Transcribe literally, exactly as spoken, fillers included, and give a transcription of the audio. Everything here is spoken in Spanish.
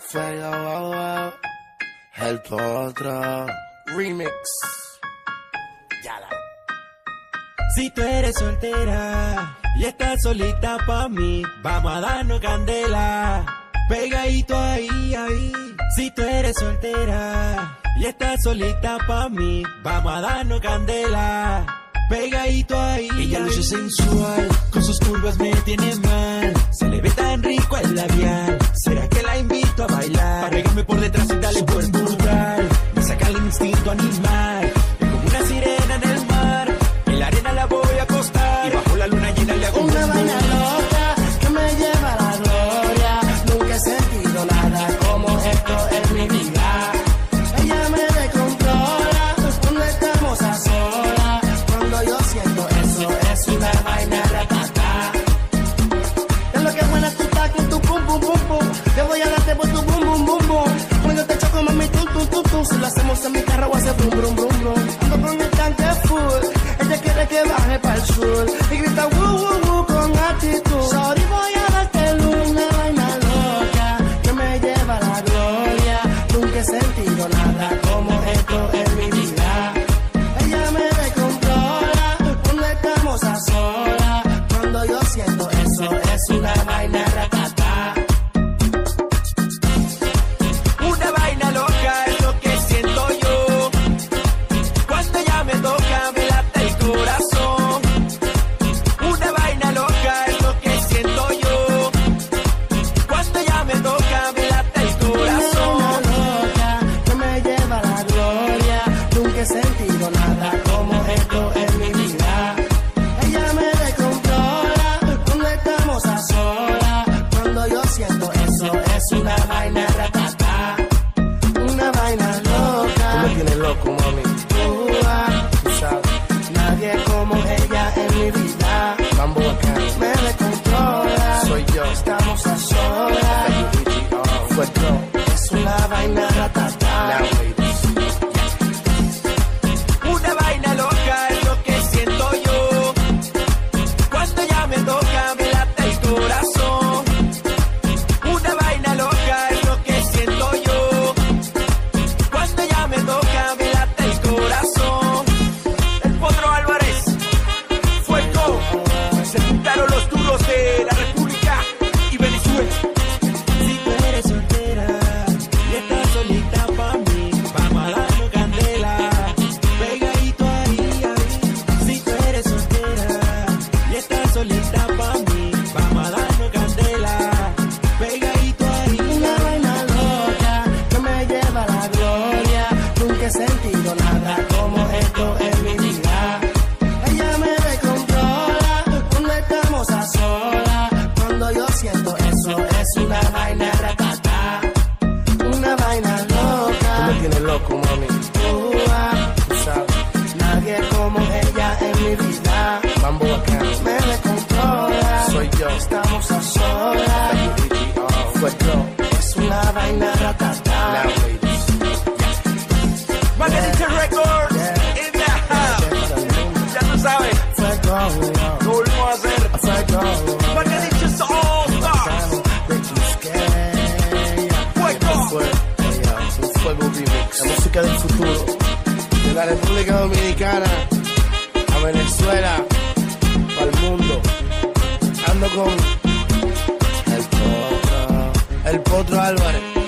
Fuego, oh, oh. El Potro Remix. Yala. Si tú eres soltera y estás solita pa' mí, vamos a darnos candela, pegadito ahí, ahí. Si tú eres soltera y estás solita pa' mí, vamos a darnos candela, pegadito ahí. Ella luce sensual, con sus curvas me tiene mal, se le ve tan rico el labial. ¿Será que la invito a bailar? Para pegarme por detrás y darle buen brutal. Me saca el instinto animal, es como una sirena en el mar. En la arena la voy a acostar y bajo la luna llena le hago una un vaina loca que me lleva a la gloria. Nunca he sentido nada como esto en mi vida. Ella me descontrola cuando estamos a solas. Cuando yo siento eso es una vaina ratata. Es lo que buena tú estás con tu pum pum pum pum. Te voy a darte por tu bum bum bum bum. Cuando te choco mami tum tum tum tum. Si lo hacemos en mi carro voy a hacer brum brum brum brum. Ando con el tanque full. Ella quiere que baje para el sur y grita woo woo woo con actitud. Sorry, voy a darte una vaina loca que me lleva a la gloria. Nunca he sentido nada como esto en mi vida. Ella me descontrola cuando estamos a solas. Cuando yo siento eso es una vaina ratata. Una vaina loca es lo que siento yo. Cuando ella me toca me late el corazón. Una vaina loca es lo que siento yo. Cuando ella me toca me late el corazón. Una loca que me lleva a la gloria. Nunca he sentido nada como esto en mi vida. Ella me descontrola cuando estamos a solas. Cuando yo siento eso es una vaina ratata. Una vaina loca. Tú me tienes loco, mami. Uh, ah, tú sabes. Nadie como ella en mi vida. Mambo bacán. Me descontrola. Soy yo. Estamos a solas. Fuerte. Es una vaina ratata. Una vaina loca es lo que siento yo. Cuando ella me toca me late el corazón. Una vaina loca es lo que siento yo. Cuando ella me toca me late el corazón. El Potro Álvarez, Fuego, se juntaron los duros de la República y Venezuela. Si tú eres soltera y estás solita pa' mí, vamos a darnos candela, pegadito ahí, ahí. Si tú eres soltera y estás solita pa' mí, vamos a darnos candela, pegadito ahí. Una vaina loca que me lleva a la gloria. Nunca he sentido nada como esto en mi vida. Ella me descontrola cuando estamos a solas. Cuando yo siento eso es una vaina ratata. Una vaina loca. Tú me tienes loco, mami. Uh, ah, tú sabes. Nadie como ella en mi vida. Mambo bacán. Me descontrola. Soy yo. Estamos a solas. Fuego. Es una vaina ratata. Margarita Records, in the house. Ya tú sabes, Fuego. lo volvemos a hacer. Fuego. Margarita All Stars. Fuego. Un fuego remix. La música del futuro. De la República Dominicana a Venezuela, al mundo. Ando con el Potro, el Potro Álvarez.